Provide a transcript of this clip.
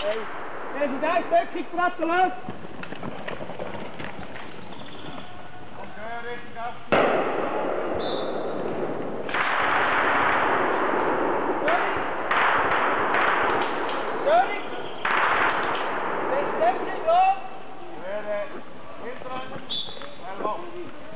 Präsident, Deckung, Platte los! Okay, richtig auf. König! Deckung, los! Hinterrennen. Elbow.